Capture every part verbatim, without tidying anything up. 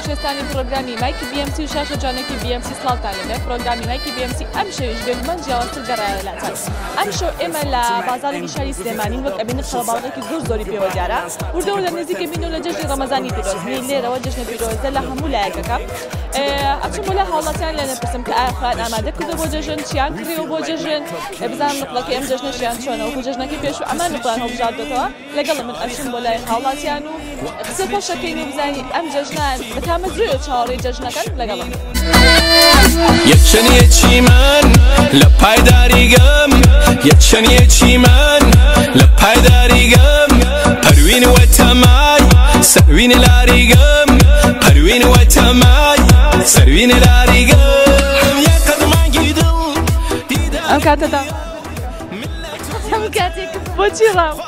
خۆشەویستانی پرۆگرامی مایکی بی ئەم سی و شاشە جوانێکی بی ئەم سی سڵاوتان لەبێ پرۆگرامی مایکی بی ئەم سی ئەم شەویش بێگومان جیاوازتر گەڕایەوەلاتان ئەم شەو ئێمە لە بازاڕێکی شاری سلێمانی وەک ئەبینن خەڵباڵغێکی زۆر زۆری پێوە دیارە وردەوە لە نزیکە بینەوە لە جەژنی ڕەمەزانی پیرۆزنی لێرەوە جەژنە پیرۆزە لە هەموو لایەکەکە ئەچم بۆ لە هاوڵاتیان لێ نەپرسم کە ئایا خۆیان ئامادە کردو بۆ جەژن چیان کڕیەوە بۆ جەژن بزانم نقڵەکەی ئەم جەژنەشیان چۆنەوە و جەژنەکەی پێش و ئەمان نقڵیان هەڵبژاردوێتەوە لەگەڵ من ئەچم بۆ لای هاوڵاتیان و قسە پێشەکەین و بزانی ئەم جەژنان بەتامەزروی چاوەڕێی جەژنەکەن لەگەڵم یەکچەنیەکی من لە پایداریگەم یەکچەنیەکی من لە پایداریگەم پەروین وەتەمای سەروین لاریگەم پەروین وەتەمای سەروین لاریگەم یەقەدمانگی دڵ ئەم کاتەدا ئەم کاتێک بۆچی ڕام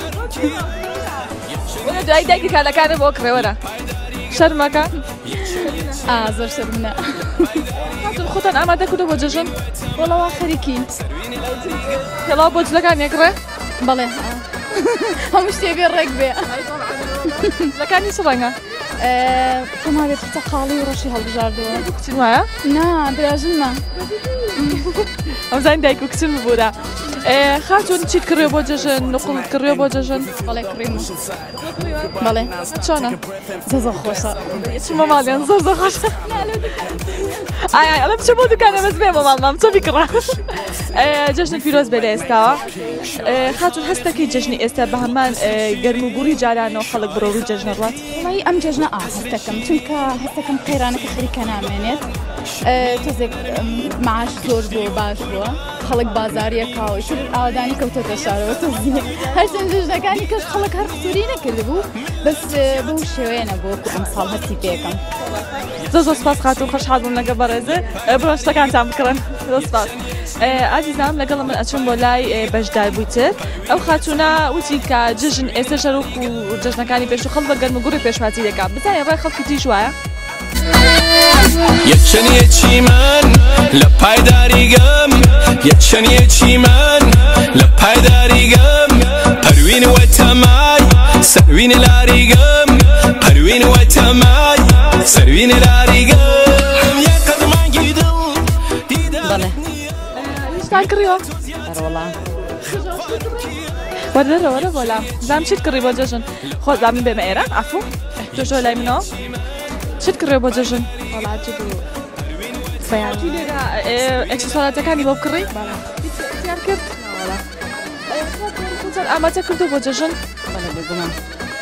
وەرە دوای دایکی کارەکانە بۆ کڕێوەرە شەرمەکە ئا زۆر شەرمنە خۆتان ئامادە کردو بۆ جەژن وەڵەوە خەریکین پێڵاو بۆ جلەکان یەکڕێ بەڵێ هەموو شتێبێ ڕێک بێ جلەکانی چ ڕەنگە تەماوێت کچە خاڵی و ڕەشی هەڵبژاردووە کچین وایە نا براژنمە ئەمزانی دایک و کچن ببوورە خاتون چیت کڕێ بۆ جەژن نقڵت کڕێ بۆ جەژن بەڵێ کڕیمە بەڵێ چۆنە زۆر خۆشە چمە ماڵیان زۆر زۆر خۆشە ئایا ئەڵە بچە بۆ دوکانە بەس بێ بۆ ماڵمام چۆ بیکڕە جەژنت پیرۆز بێ لە ئێستاوە خاتون هەستەکەی جەژنی ئێستا بە هەمان گەرم و گوڕی جارانەوە خەڵک بڕۆ ڕووی جەژنە ڕات وڵی ئەم جەژنە ئا هەستەکەم چونکە هەستەکەم قەیرانەکە خەریکە نامێنێت تۆزێک معاش زۆر بۆ باش بووە خەڵک بازاریەکاوە تر ئاوادانی کەوتۆتە شارەوە تۆزی هەرچەند جەژنەکانی کەش خەڵک هەر قسووری نەکرد بوو بەس بەو شێوەیە نەبوو ئەم ساڵ هەستی پێکەم زۆر زۆر سپاس خاتون خۆشحاڵ بووم لەگە بەڕێزە بڕۆ شتەکانتان بکڕن زۆر سپاس ئازیزام لەگەڵ من ئەچم بۆ لای بەشدار بوویتر ئەو خاتونە وتی کە جژن ئێستا شەروک و جەژنەکانی پێش و خەڵ بە گەرم و گوڕی پێشواتی دەکات بزانێ ڕای خەڵکی تریش وایە یەکچەنیەکی من لە پایداریگەم یەکچەنیەکی من لە پایداریگەم پەروین وەتەمای سەروین لاریگەم پەروین وەتەمای سەروین لاریگەم یەقەدمانگی دڵ بەڵێ هیچتان کڕیەوە وەڵا وەرە وەرە بۆلام زانم چیت کڕی بۆ جەژن خۆ زانم بێمە ئێرە ئافو تۆشۆ لای منەوە چیت کڕێ بۆ جەژن وڵاتی بوو ئەکسسواراتەکانی بۆ بکڕی یان کرد ئامادە کردو بۆ جەژن بەڵێ بێگومان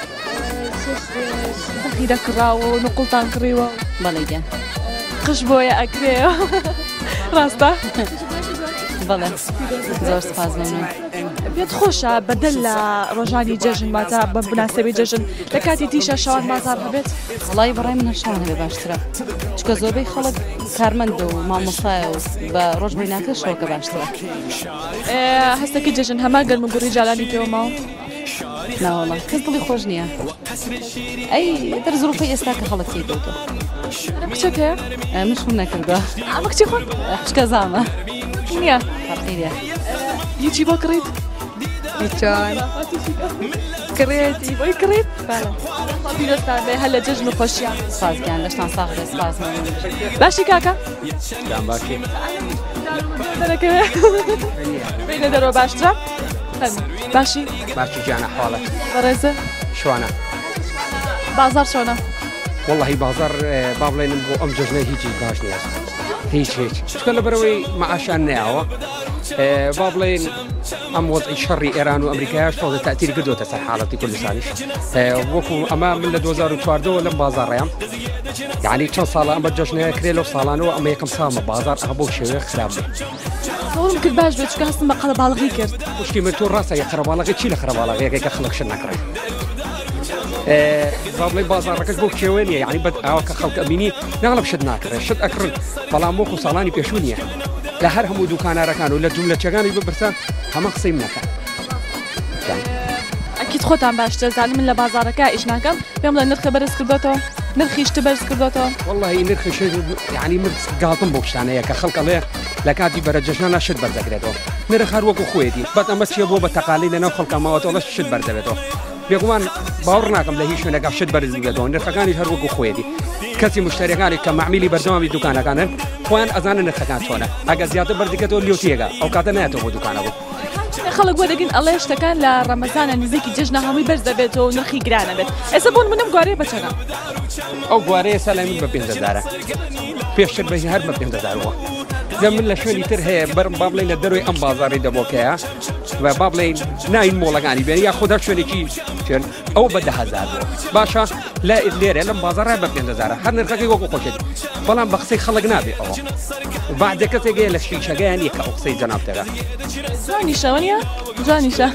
دەخی دەکڕاوە و نقڵتان کڕیوە بەڵێ گیان قش بۆیە ئەکرێەوە ڕاستە بەڵێ زۆر سپاس مەمنون پێت خۆشە بەدەل لە ڕۆژانی جەژن ماتە بە بناسەبی جەژن لە کاتی تیشە شەوان مازار هەبێت وڵی بەڕای منە شەوان هەبێ باشترە چکە زۆربەی خەڵک کارمەند و مامۆستایە و بە ڕۆژ بیناکە شەوەکە باشترە هەستەکەی جەژن هەمان گەرم و گوڕی جالانی پێوە ماوە ناوەڵە کەس دڵی خۆش نییە ئەی دەرزڕوفی ئێستا کە خەڵک تی دەوتۆ کچێت هەیە من شوم نەکردووە ئەمە کچی خۆن شکە زامە نییە فەرقیدە هیچی بۆ کڕیت هیچوان کڕێتی بۆی کڕیت پیرۆستان بێ هەر لە جەژن و خۆشییان سپاسگیان لەشتان ساغ بێ سپاس باشی کاکە باکی دەرەکەوێ بینە دەرەوە باشترە باشی باشی گیانە حاڵە بەڕێزە شوانە بازار چۆنە واللهی بازار با بڵێنم بۆ ئەم جەژنە هیچی باش نییە هیچ هیچ چکە لەبەرەوەی مەعاشان نەیەوە با بڵێن ئەم وەزعی شەڕی ئێران و ئەمریکایش تۆزە تەئتیری کردوتە سەر حاڵەتی کوردستانیش وەکو ئەمە من لە دوو هەزار و چواردەوە لەم بازاڕێیان یعنی چەند ساڵە ئەم بە جەژنەیە کرێ لەو ساڵانەوە ئەمە یەکەم سامە بازار ئەمە بۆ شێوەیە خراپ بێ سەوڵم کرد باش بێت چکە هەستم بە قەڵەباڵغی کرد پشتی من تۆ ڕاستە یە خەرەباڵغی چی لە خەرەباڵغەیەکە خەڵک شت نەکڕێت بابڵی بازارەکەش بۆ کێوە نیە یعنی بەد ئەوە کە خەڵک ئەبینی ناڵە شت ناکڕێت شت ئەکڕن بەڵام وەکو ساڵانی پێشوو نییە لە هەر هەموو دوکانارەکان و لە جوملەچەکانی ببرسان هەمە قسەیم نەکەن ئەکیت خۆتان باشتر زانم من لە بازارەکە ئیش ناکەم پێم لە نرخە بەرز کردوێتەوە نرخی شتە بەرز کردوێتەوە واللهی نرخی شت یعنی من گاڵتم بۆ شتانەیە کە خەڵکەڵێ لە کاتی بەرە جەژنانە شت بەردەگرێتەوە نرخ هەر وەکو خۆیەتی بەت ئەمە چیە بۆ بە تەقالی لەناو خەڵکەماوەتەوە شت بەردەبێتەوە بێگومان باوەڕ ناکەم لە هیچ شوێنێکا شت بەرز بگێتەوە نرخەکانیش هەر وەکو خۆیەتی کەسی مشتریەکانی کە معمیلی بەردەوامی دوکانەکانن خۆیان ئەزانن نرخەکان چۆنە ئەگە زیاتر بەردەکەتەوە لێوتیەکە ئەو کاتە نایەتەوە بۆ دوکانە بوو خەڵک بۆ دەگەن ئەڵێ شتەکان لە ڕەمەزانە نزیکی جژنە هەمووی بەرز دەبێتەوە و نرخی گرانە بێت ئێستا بۆن منم گوارەیە بەچەنە ئەو گوارەیە سەلای من بە پێنج هەزارە پێشتر بەژی هەر بە پێنج هەزارەوە زە من لە شوێنی تر هەیە بەرم با بڵێن لە دەروی ئەم بازاڕی دەبۆکەیە و با بڵێن ناین مۆڵەکانی بێن یا خوددا شوێنێکی چێن ئەو بە ده هەزار باشە لە لێرە لەم بازاڕە بە پێنج هەزارە هەر نرخەکەی وەکو خۆشێت بەڵام بە قسەی خەڵک نابێ ئەوە بعد کەسێکەیە لە شیشەکەیان یەکە ئەو قسەی جەنابتەکە جوانیشە وەنیە جوانیشە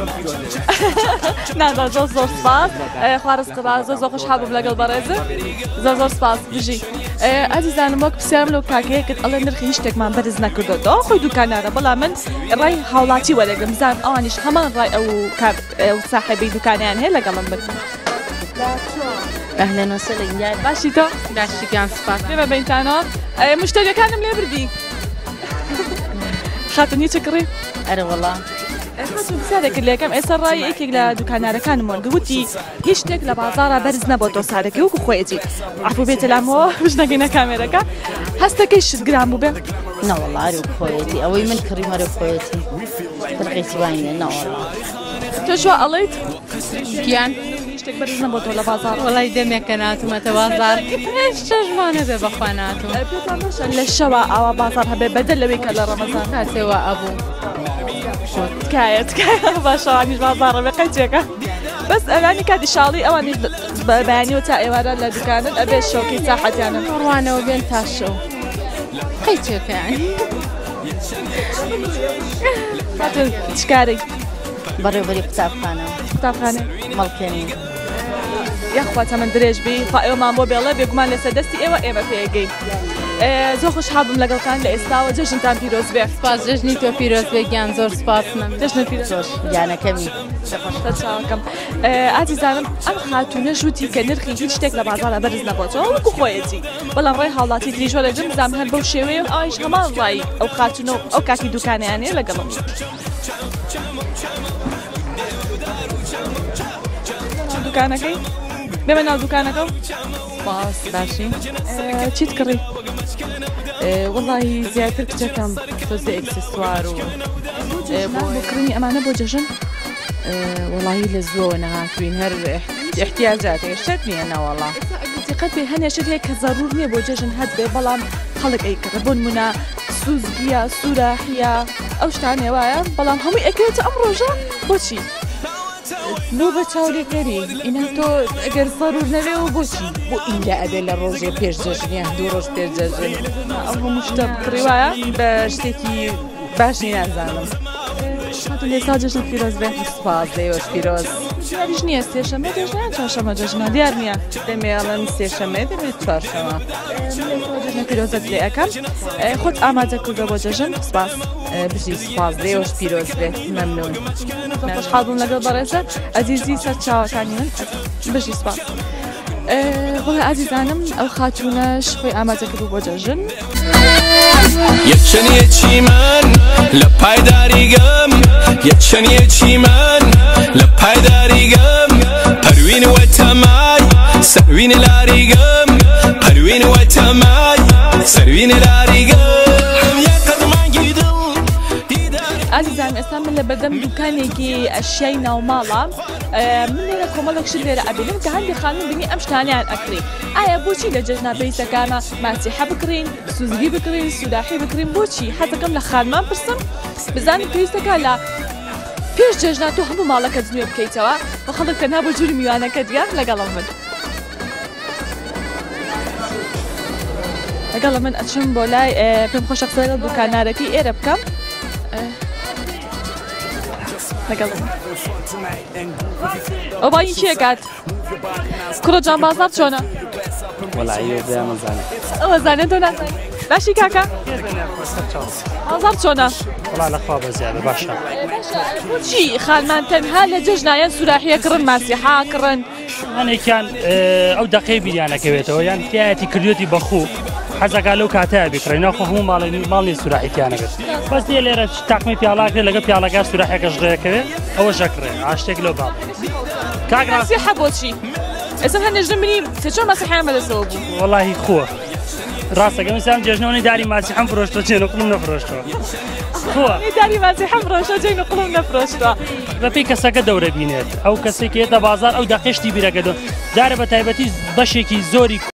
نادا زۆر زۆر سپاس خوا ڕزق بە زۆر زۆر خۆشحاڵ بووم لەگەڵ بەڕێزت زۆر زۆر سپاس بژی ئازیزانم وەک پرسیارم لەو کاکەیەکت ئەڵێ نرخی هیچ شتێکمان بەرز نەکردەوە خۆی دوکانارە بەڵام من ڕای هاوڵاتی وەرەگرم بزانم ئەوانیش هەمان ڕای ئەو ساحێبەی دوکانیان هەیە لەگەڵم بن أهلا وسهلا يا باشی تۆ باشی كان سباس بێمە بەینتانەوە مشتریەکانم لێ بردی خاتنی چ کڕی أنا والله سادێک لەکەم ئێستا ڕای یەکێک لە دوکانارەکانمەوە گوتی هیچ شتێک لە بازارە بەرز نەبووە تۆ سادەکەی وەکو خۆیەتی عفو بێتە لامەوە بژنەگەینە کامێرەکە هەستەکەی شت گران بوو بێ نا والله أنا خويتي أوي من كريم أنا خويتي ترقيتي باينة نا والله تۆ شو ئەڵێیت كيان شتێک بەرز نەبووە تۆ لە بازار والله دەمێک کە ناتومەتە بازار هیچ شەژمانە بێ بەخوا ناتوم پێتان باشە لە شەوە ئاوا بازار هەبێ بەدەل لەوەی کە لە ڕەمەزان کاتێوە ئەبوو تکایە تکایە باشەوانیش بازارە بێ قەیچێکە بەس ئەوانی کاتی شاڵی ئەوانیش بەیانیوە تا ئێوارە لە دوکانن ئەبێ شۆکەی ساحەتیانن ڕوانەوە بێن تا شەو قەیچێکە یانی فاتن چکاری بەڕێوەبەری قوتابخانە قوتابخانە مەڵکێنی یاخواتە من درێژ بی خوا ئێوەمان بۆ بێڵە بێگومان لەسەر دەستی ئێوە ئێمە پێگەین زۆر خۆشحاڵ بووم لەگەڵتان لە ئێستاوە جەژنتان پیرۆز بێ سپاس جژنی تۆ پیرۆز بێ گیان زۆر سپاس من جەژنە پیرۆز زۆر گیانەکەمی چاوەکەم ئازیزانم ئەم خاتونە ژووتی کە نرخی هیچ شتێک لە بازارە بەرز نەبووەوە وەکو خۆیەتی بەڵام ڕێی هاوڵاتی تریش وەرەگرم بزانم هەر بەو شێوەیە ئەویش هەمان ڕای ئەو خاتونە ئەو کاتی دوکانیانەیە لەگەڵم دوکانەکەی بێمە ناو دوکانەکە باس باشی چیت کڕی والله زیاتر کچەکەم تۆزە ئەکسسوار و بۆ کڕنی ئەمانە بۆ جەژن والله لە زۆر نەهاتوین هەر احتیاجاتێک شت نییە ناوەڵا دقت بێ هەنێشت هەیە کە ضرور نییە بۆ جەژن هەت بێ بەڵام خەڵک ئەیکڕ بۆ نمونە سوزگیە سوراحیە ئەو شتانێ وایە بەڵام هەمووی ئەکرێتە ئەم ڕۆژە بۆچی بۆ بە چاورێکەری ئینە تۆ ئەگەر ضرور نەبێ و بۆچی بۆ ئینجا ئەبێ لە ڕۆژێ پێش جەژنیە دوو ڕۆژ پێش جەژن ئەو هەموو شتە بکڕی وایە بە شتێکی باشی نازانم هاتو لێستا جەژنە پیرۆز بێ سپاس دەیوەش پیرۆز دیاریش نییە سێشەمە جەژنیان چوارشەمە جەژنە دیار نییە دەمێڵەن سێشەمێ دەمێت چوارشەمە جەژنە پیرۆزت لێ ئەەکەم خۆت ئامادە کردە بۆ جەژن سپاس بژی سپاس دەیوەش پیرۆز بێت مەمنون خۆشحاڵ بووم لەگەڵ بەڕێزە ئەزیزی سەر چاوەکانی من بژی سپاس بەڵێ ئازیزانم ئەو خاتونەش خۆی ئامادە کردو بۆ جەژن یەکچەنیەکی من لە پایداریگەم یەکچەنیەکی من لە پایداریگەم پەروین وەتەمای سەروین لاریگەم پەروین وەتەمای سەروین لاریگەم یەقەدمانگی دڵ ئازیزان ئێستا من لە بەردەم دوکانێکی ئەشیای ناوماڵە من لێرە کۆمەڵێکشت لێرە ئەبینم کە هەندێک خانم بینی ئەم شتانیان ئەکڕی ئایا بۆچی لە جەژنا پێویستەکانە ماسیحە بکڕین سوزگی بکڕین سوداحی بکڕین بۆچی حەزەکەم لە خانمان پرسم بزانین پێویستەکە لە پێش جەژنا تۆ هەموو ماڵەکەت نوێ بکەیتەوە بە خەڵک کە نابۆ جووری میوانەکە دیار لەگەڵم من لەگەڵ من ئەچم بۆ لای پێم خۆشە قسە لەگەڵ دوکانارەکەی ئێرە بکەم ئەو باین کێکات کوڕە جان بازار چۆنە؟ ئەوە زانێت تۆ نازانێت باشی کاکە؟ بازار چۆنە؟ لەخوا بەزیادە باشە بۆچی خانمان تەنها لە جەژنایەن سوراحیە کڕن ماسیحا کڕن هەنێکیان ئەو دەقەی بیریانەکەوێتەوە یان تایەتی کردوێتی بەخوو حەزەکە لەو کاتەیە بکڕین ناخۆ هەموو ماڵی ماڵی سوراحیتیانەکەت بەس دێ لێرە تاقمی پیاڵاکرێت لەگە پیاڵەکە سوراحەکەش ڕێەکەوێت ئەوە ژەکڕێ ئاشتێک لەو باڵ ماسیحا بۆچی؟ ئێستا هەندێک منی چۆن مەسیحیان بەدەستەوە بوو وەڵاهی خۆ ڕاستەکە ئێستا جێژنەوەی داری ماسیحەم فرۆشتۆ جێ نقڵم نەفرۆشتەوە خۆ داری ماسیحەم فرۆشتۆ جێ نقڵم نەفرۆشتەوە بەپێی کەسەکە دەورە بینێت ئەو کەسێک هێتە بازار ئەو دەقێشتی بیرەکە دارە بە تایبەتی بەشێکی زۆری